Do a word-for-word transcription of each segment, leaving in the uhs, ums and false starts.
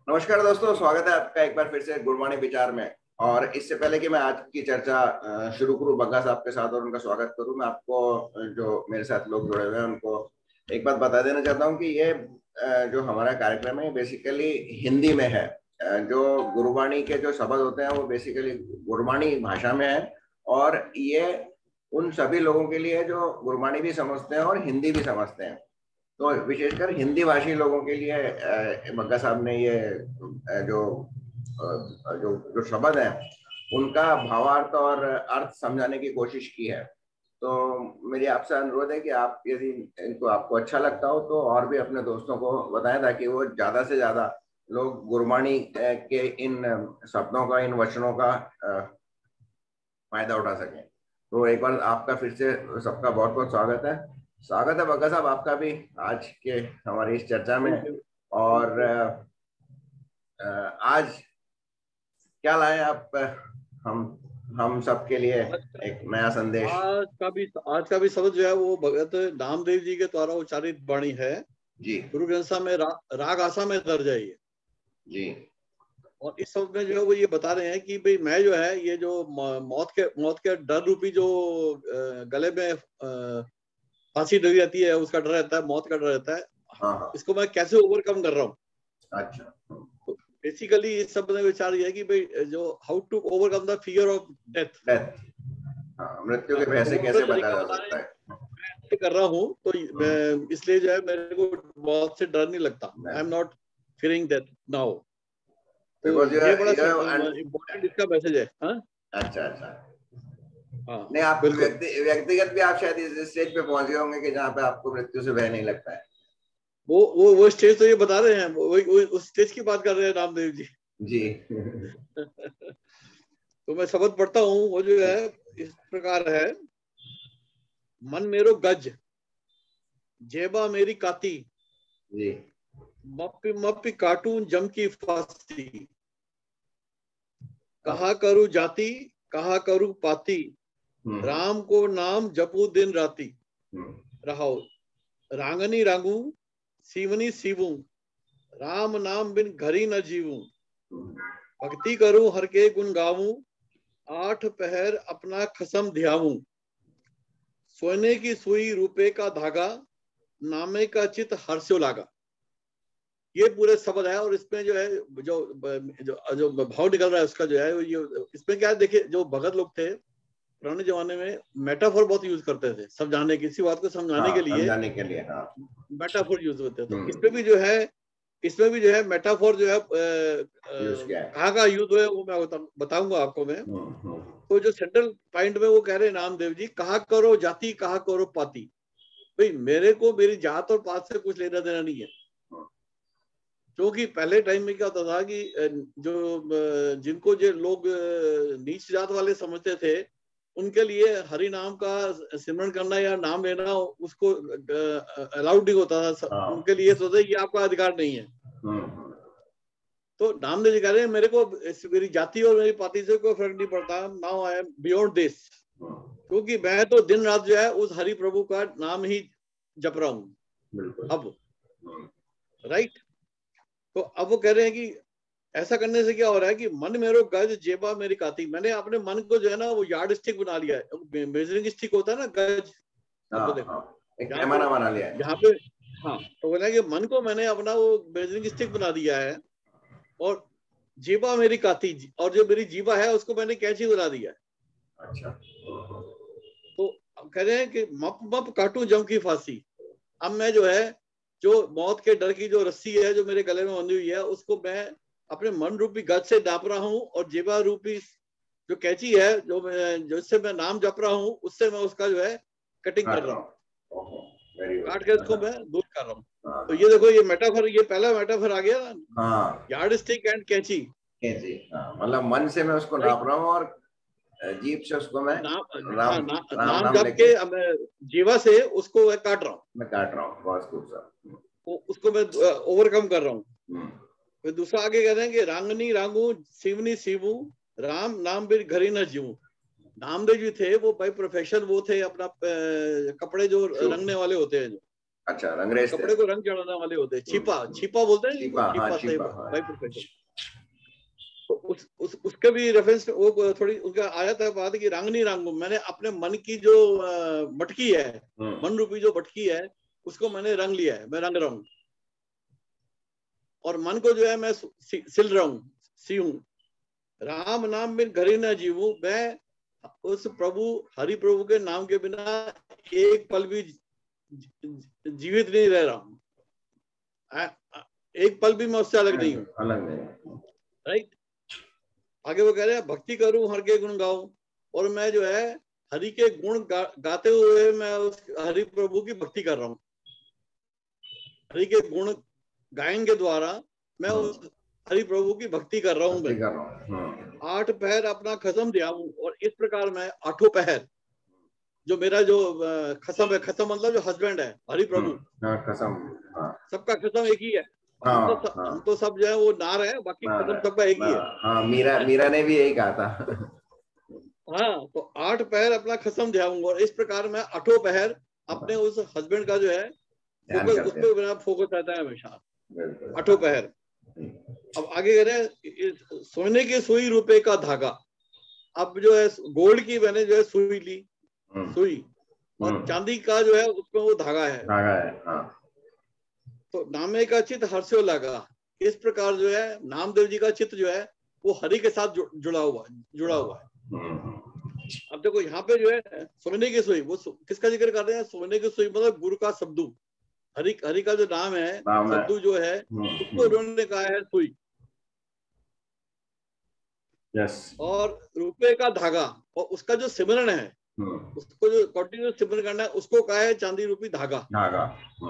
नमस्कार दोस्तों, स्वागत है आपका एक बार फिर से गुरबाणी विचार में। और इससे पहले कि मैं आज की चर्चा अ, शुरू करूं बग्गा साहब के साथ और उनका स्वागत करूं, मैं आपको अ, जो मेरे साथ लोग जुड़े हुए हैं उनको एक बात बता देना चाहता हूं कि ये अ, जो हमारा कार्यक्रम है बेसिकली हिंदी में है। अ, जो गुरबाणी के जो शब्द होते हैं वो बेसिकली गुरबाणी भाषा में है। और ये उन सभी लोगों के लिए जो गुरबाणी भी समझते हैं और हिंदी भी समझते हैं। तो विशेषकर हिंदी भाषी लोगों के लिए अ, बग्गा साहब ने ये अ, जो अ, जो जो शब्द है उनका भावार्थ और अर्थ समझाने की कोशिश की है। तो मेरी आपसे अनुरोध है कि आप यदि इनको आपको अच्छा लगता हो तो और भी अपने दोस्तों को बताएं, ताकि वो ज्यादा से ज्यादा लोग गुरबाणी अ, के इन शब्दों का, इन वचनों का अ, फायदा उठा सकें। तो एक बार आपका फिर से सबका बहुत बहुत स्वागत है। स्वागत है बग्गा साहब आपका भी आज के हमारी इस चर्चा में। Thank you. और थैंक यू। अ, अ, आज क्या लाए आप, अ, हम हम सबके लिए आज का एक नया संदेश। आज का भी आज का भी शब्द जो है वो भगत नामदेव जी के द्वारा उच्चारित वाणी है। जी गुरु ग्रंथ साहब में रा, राग आसा में दर्ज है ये। जी और इस शब्द में जो है वो ये बता रहे हैं कि भाई मैं जो है ये जो म- मौत के मौत के डर रूपी जो अ, गले में अ, फांसी डरी रहती है, उसका डर रहता है, मौत का डर रहता है, हाँ हाँ। इसको मैं कैसे ओवरकम कर रहा हूँ। अच्छा। तो बेसिकली इस शब्द में विचार ये है कि भाई जो how to overcome the fear of death. Death. हाँ, मृत्यु के हाँ, भय तो से वो अपना कैसे बचा तरीका जा बता रहे सकता हैं, है। मैं ऐसे कर रहा हूँ तो हम्म, मैं इसलिए जो है मेरे को बहुत से डर नहीं लगता। आई एम नहीं। Not feeling that now. तो बिकॉज ये बड़ा यू इम्पोर्टेंट इसका मैसेज है। हाँ अच्छा अच्छा। हाँ नहीं, आप बिल्कुल। व्यक्ति व्यक्तिगत भी आप शायद इस स्टेज पे पहुंच गए होंगे कि जहाँ पे आपको मृत्यु से भय नहीं लगता है। वो वो वो स्टेज तो ये बता रहे हैं, वो, वो उस स्टेज की बात कर रहे हैं रामदेव जी। जी। तो मैं शब्द पढ़ता हूँ, वो जो है इस प्रकार है। मन मेरो गज, जेबा मेरी काती, जी। मप्पी मप्पी काटूं जम की फांसी, हाँ। कहा करूं जाति, कहा करूं पाती, हम्म राम को नाम जपू दिन राती, हम्म रहो रांगनी रांगू, सीवनी सीवू, राम नाम बिन घरी न जीवू, हम्म भक्ति करूं हर के गुण गाऊं, आठ पहर अपना खसम ध्याऊं, सोने की सुई रुपए का धागा, नामे का चित हर्षो लागा। ये पूरे शब्द है। और इसमें जो है जो जो जो भाव निकल रहा है उसका जो है ये, इसमें क्या है, देखिए जो भगत लोग थे पुराने जमाने में मेटाफोर बहुत यूज करते थे समझाने, किसी बात को समझाने के हाँ, लिए समझाने के लिए। हाँ। मेटाफोर यूज होते हैं। तो इसमें भी हम्म जो है इसमें भी जो है मेटाफोर जो है अ, यूज अ, किया है। कहाँ का यूज है वो मैं बता, बताऊंगा आपको मैं। हम्म हम्म तो जो सेंट्रल पॉइंट में वो कह रहे हैं नामदेव जी, कहा करो जाति, कहा करो पाती। भाई मेरे को मेरी जात और पात से कुछ लेना देना नहीं है। हम्म, क्योंकि पहले टाइम में क्या होता था कि अ, जो अ, जिनको जो लोग अ, नीच जात वाले समझते थे, उनके लिए हरि नाम का सिमरन करना या नाम लेना उसको अलाउड नहीं होता था। हाँ। उनके लिए सोचते ये आपका अधिकार नहीं है। हम्म हम्म तो नामदेव जी कह रहे हैं मेरे को इस- मेरी जाति और मेरी पाति से कोई फर्क नहीं पड़ता। Now I am beyond this. हम्म, क्योंकि मैं तो दिन रात जो है उस हरि प्रभु का नाम ही जप रहा हूँ बिल्कुल। अब। Hmm right. तो अब वो कह रहे हैं कि ऐसा करने से क्या हो रहा है कि मन मेरो गज, जेबा मेरी काती। मैंने अपने मन को जो है ना वो यार्ड स्टिक बना लिया है। मेजरिंग स्टिक होता है ना, गज। अब हाँ वो देखो हाँ, एक यहाँ पे पैमाना बना लिया है। यहाँ पे हाँ, तो बोला कि मन को मैंने अपना वो मेजरिंग स्टिक बना दिया है। और जीवा मेरी काती, और जो मेरी जीवा है उसको मैंने कैंची बना दिया है। अच्छा। हम्म तो अब कह रहे हैं कि मप मप काटू जम की फांसी। अब मैं जो है जो मौत के डर की जो रस्सी है जो मेरे गले में बंधी हुई है, उसको मैं अपने मन रूपी गज से डाप रहा हूँ, और जीवा रूपी जो कैंची है जो मैं जिससे मैं नाम जप रहा हूँ, उससे मैं उसका जो है कटिंग कर काट रहा रहा हूँ। हूँ। ओहो, वेरी काट के उसको गुड। मैं दूर कर रहा हूँ। हाँ तो हाँ ये देखो, ये मेटाफर, ये पहला मेटाफर आ गया ना, हाँ। यार्ड स्टिक एंड कैंची। कैसे? हाँ, मतलब मन से मैं उसको राइट। नाप रहा हूँ और जीभ से उसको मैं नाम, हाँ राम ना, राम नाम नाम जप लेके के अब मैं जीवा से उसको मैं काट रहा हूँ, मैं काट रहा हूँ। बहुत खूब सर। उसको मैं ओवरकम कर रहा हूँ। हम्म फिर दूसरा आगे कह रहे हैं कि रांगनी रांगू, शिवनी शिवू, राम नाम बिन घरी न जीवू। नामदेव जी थे वो बाई प्रोफेशन, वो थे अपना अ, कपड़े जो शो। रंगने वाले होते हैं जो। अच्छा, रंगरेज कपड़े को रंग चढ़ाने वाले होते हैं। छिपा, छिपा बोलते हैं छिपा, हाँ, सही छिपा, बाई प्रोफेशन। तो उस उस उसका भी रेफरेंस वो थोड़ी उनका आया था बात कि रंग नहीं रंगू, मैंने अपने मन की जो मटकी है, मन रूपी जो मटकी है, उसको मैंने रंग लिया है, मैं रंग रहा हूँ। और मन को जो है मैं सिल रहा हूँ, सी हूँ। राम नाम बिन घरे न जीवूं, मैं उस प्रभु हरि प्रभु के नाम के बिना एक पल भी जीवित नहीं रह रहा हूँ, एक पल भी मैं उससे अलग नहीं हूँ, अलग नहीं। राइट। आगे वो कह रहे हैं भक्ति करूं हर के गुण गाऊं, और मैं जो है हरि के गुण गा, गाते हुए मैं उस हरि प्रभु की भक्ति कर रहा हूँ। हरि के गुण गायन के द्वारा मैं उस हरि प्रभु की भक्ति कर रहा हूँ। मैं आठ पहर अपना खसम दियाऊं, और इस प्रकार मैं आठों पहर जो मेरा जो खसम है, खसम मतलब जो हस्बैंड है हरि प्रभु, खसम, सबका खसम एक ही है। हाँ, हम तो सब, हाँ, हम तो सब जो है वो नार है, बाकी खसम सबका एक ही है। हाँ, मीरा मीरा ने भी यही कहा था। हाँ, तो आठ पहर अपना खसम दियाऊंगा, और इस प्रकार मैं आठों पहर अपने उस हस्बैंड का जो है फोकस, उस पर मेरा फोकस रहता है हमेशा, आठों पहर। अब आगे कह रहे हैं सोने के सुई रुपए का धागा। अब जो है गोल्ड की मैंने जो है सुई ली, सुई, और चांदी का जो है उसमें वो धागा है, धागा है, हाँ। तो नामे का चित हर्षो लगा। इस प्रकार जो है नामदेव जी का चित्त जो है वो हरि के साथ जुड़ा हुआ जुड़ा हुआ है। अब देखो यहाँ पे जो है सोने की सुई, वो किसका जिक्र कर रहे हैं? सोने की सुई मतलब गुरु का शब्दू, हरि हरि का जो नाम है, शब्दू जो है उसको उन्होंने कहा है सुई। यस। और रुपए का धागा, और उसका जो सिमरन है, उसको जो कंटिन्यू सिमरन करना है, उसको कहा है चांदी रूपी धागा, धागा।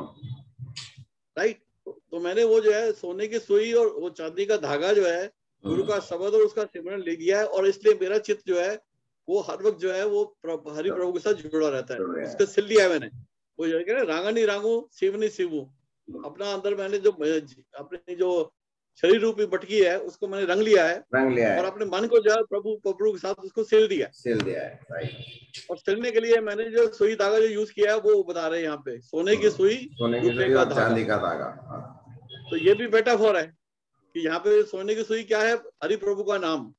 राइट। तो मैंने वो जो है सोने की सुई और वो चांदी का धागा जो है गुरु का शब्द और उसका सिमरन ले लिया है, और इसलिए मेरा चित्त जो है वो हर वक्त जो है वो हरि प्रभु के साथ जुड़ा रहता है। उसको सिल लिया है मैंने। वो जो है रांगा नहीं रांगू, शिव नहीं शिवू, अपना अंदर मैंने जो अपनी जो शरीर रूपी मटकी है उसको मैंने रंग लिया है, रंग लिया है, और अपने मन को जो है प्रभु प्रभु के साथ उसको सिल दिया सिल दिया है, राइट। और सिलने के लिए मैंने जो सुई धागा जो यूज किया है वो बता रहे हैं यहाँ पे, सोने की सुई, सोने की सुई और चांदी का धागा। तो ये भी मेटाफोर है कि यहाँ पे सोने की सुई क्या है? हरि प्रभु का नाम,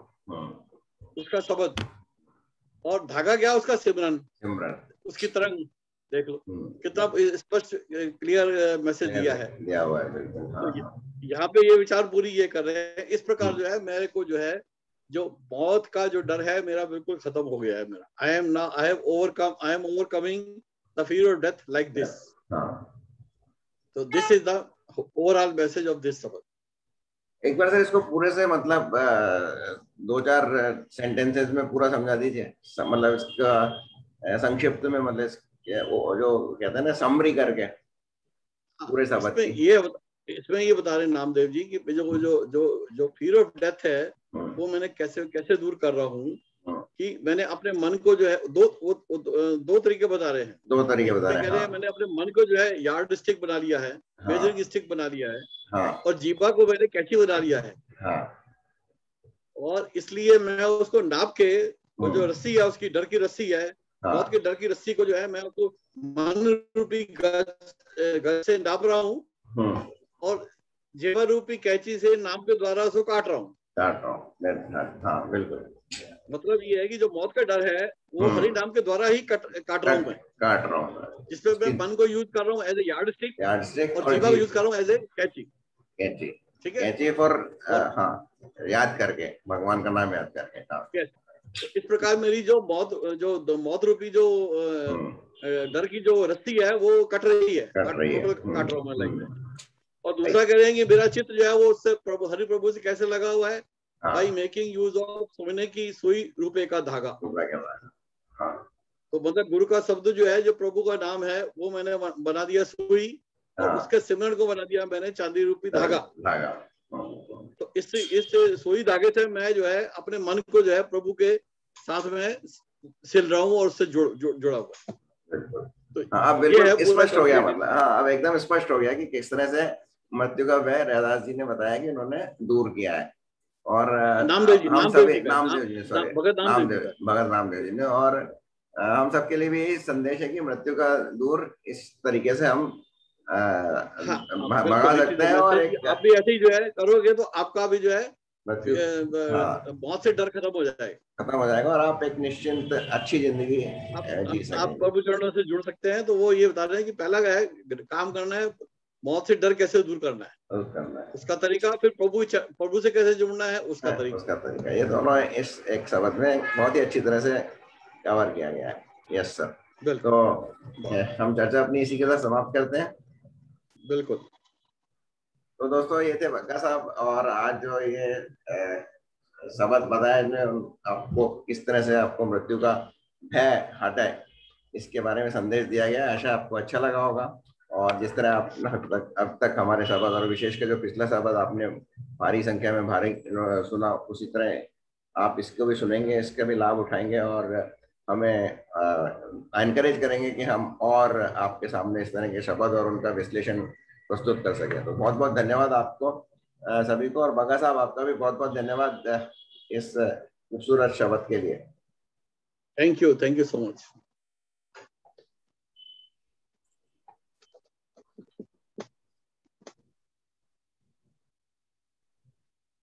उसका शब्द, और धागा क्या? उसका सिमरन, सिमरन, उसकी तरंग। देख लो कितना स्पष्ट क्लियर मैसेज दिया है, दिया हुआ है बिल्कुल। हाँ, तो यहाँ पे ये विचार पूरी ये कर रहे हैं। इस प्रकार जो है मेरे को जो है जो मौत का जो डर है मेरा बिल्कुल खत्म हो गया है मेरा। आई एम ना I have overcome I am overcoming the fear of death like this. तो this is the overall message of this सबक। एक बार सर इसको पूरे से मतलब दो चार सेंटेंसेस में पूरा समझा दीजिए, मतलब इसका संक्षिप्त में, मतलब वो जो कहते हैं ना समरी करके पूरे सबक की। ये इसमें ये बता रहे नामदेव जी कि जो जो जो जो फियर ऑफ डेथ है वो मैंने कैसे कैसे दूर कर रहा हूँ, कि मैंने अपने मन को जो है दो वो, दो तरीके बता रहे हैं, दो तरीके बता रहे हैं। हाँ। मैंने अपने मन को जो है यार्ड स्टिक बना लिया है, हाँ। मेजरिंग स्टिक बना लिया है, हाँ। और जीवा को मैंने कैंची बना लिया है, हाँ। और इसलिए मैं उसको नाप के वो जो रस्सी है उसकी डर की रस्सी है, मौत के डर की रस्सी को जो है मैं उसको मन रूपी गज से नाप रहा हूँ, और जीवा रूपी कैंची से नाम के द्वारा उसको काट रहा हूँ काट रहा हूँ हाँ बिल्कुल। मतलब ये है कि जो मौत का डर है वो हरि नाम के द्वारा ही कट, काट रहा हूँ मैं काट रहा हूँ जिसपे मैं मन को यूज कर रहा हूँ as a yardstick, yardstick, और जीवा को यूज कर रहा हूँ एज ए कैंची, कैंची, ठीक है, कैंची फॉर हाँ याद करके, भगवान का नाम याद करके। हाँ। इस प्रकार मेरी जो मौत जो मौत रूपी जो डर की जो रस्सी है वो कट रही है, कट रही है, काट रहा हूँ मैं लाइक में। और दूसरा कह रहे हैं कि मेरा चित्त जो है वो उससे प्रभु हरि प्रभु से कैसे लगा हुआ है? बाई मेकिंग यूज ऑफ सोने की सुई रुपए का धागा। हाँ। तो मतलब गुरु का शब्द जो है जो प्रभु का नाम है वो मैंने बना दिया सुई, और हाँ। उसके सिमरन को बना दिया मैंने चांदी रूपी धागा, धागा। तो इस इस सुई धागे से मैं जो है अपने मन को जो है प्रभु के साथ में सिल रहा हूँ और उससे जुड़, जुड़, जुड़ा हुआ। तो अब बिल्कुल स्पष्ट हो गया, मतलब हाँ अब एकदम स्पष्ट हो गया कि किस तरह से मृत्यु का भय रैदास जी ने बताया कि उन्होंने दूर किया है। और नामदेव जी, हम सभी नामदेव जी, सॉरी भगत नामदेव भगत रामदेव जी ने, और हम सबके लिए भी यही संदेश है कि मृत्यु का दूर इस तरीके से हम हाँ, भगा सकते हैं, और एक आप भी ऐसे ही जो है करोगे तो आपका भी जो है मृत्यु, हाँ, बहुत से डर खत्म हो जाएगा, खत्म हो जाएगा, और आप एक निश्चिंत अच्छी जिंदगी आप जी आप, आप सकेंगे। प्रभु चरणों से जुड़ सकते हैं। तो वो ये बता रहे हैं कि पहला है काम करना है, मौत से डर कैसे दूर करना है, करना है उसका तरीका, फिर प्रभु प्रभु से कैसे जुड़ना है उसका है, तरीका। उसका तरीका, ये दोनों इस एक शब्द में बहुत ही अच्छी तरह से कवर किया गया है। Yes sir. तो बिल्कुल हम चर्चा अपनी इसी के साथ समाप्त करते हैं। बिल्कुल। तो दोस्तों, ये थे बग्गा साहब, और आज जो ये शब्द बताया ने आपको किस तरह से आपको मृत्यु का भय हटाए, इसके बारे में संदेश दिया गया। आशा आपको अच्छा लगा होगा। और जिस तरह आप अब तक अब तक हमारे शब्द, और विशेषकर जो पिछला शब्द आपने भारी संख्या में भारी सुना, उसी तरह आप इसको भी सुनेंगे, इसका भी लाभ उठाएंगे, और हमें एनकरेज करेंगे कि हम और आपके सामने इस तरह के शब्द और उनका विश्लेषण प्रस्तुत कर सकें। तो बहुत बहुत धन्यवाद आपको सभी को, और बग्गा साहब आपका भी बहुत बहुत धन्यवाद इस खूबसूरत शब्द के लिए। Thank you, thank you so much.